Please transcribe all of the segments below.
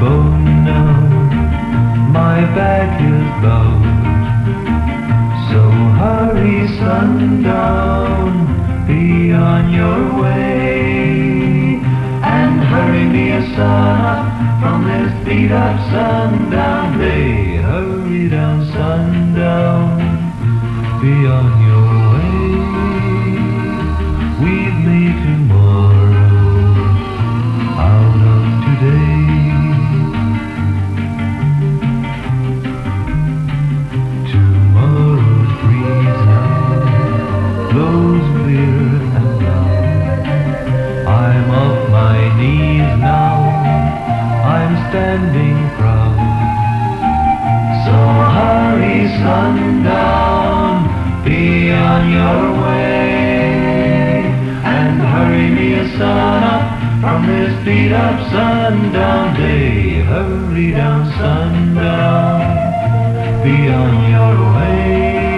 bone now, my back is bowed. So hurry, sundown, be on your way, and hurry me a sun up from this beat up sundown day. Hurry down, sundown, be on your way. We've made tomorrow out of today. Tomorrow's breeze now blows clear and loud. I'm off my knees now, I'm standing proud. So hurry, sundown, be on your way, and hurry me a sun up from this beat up sundown day. Hurry down, sundown, be on your way.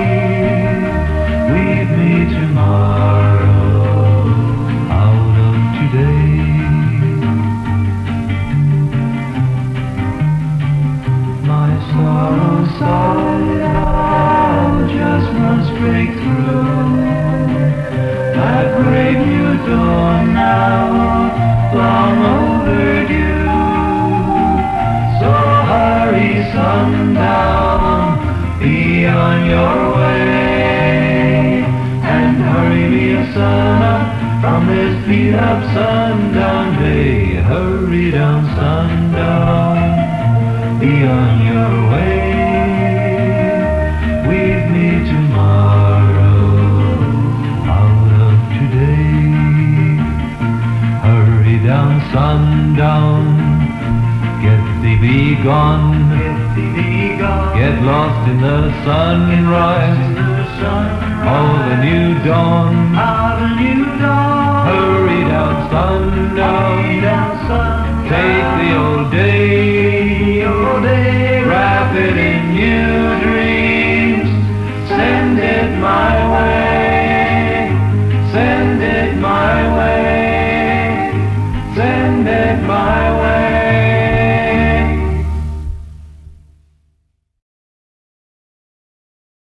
We've made tomorrow out of today. My sorrow just runs straight through that brave new dawn now, long overdue. So hurry, sundown, be on your way, and hurry me a sun up from this beat up sundown day. Hurry down, sundown, be on your way. We've made tomorrow out of today. Hurry down, sundown, get thee gone, get lost in the sunrise of the new dawn.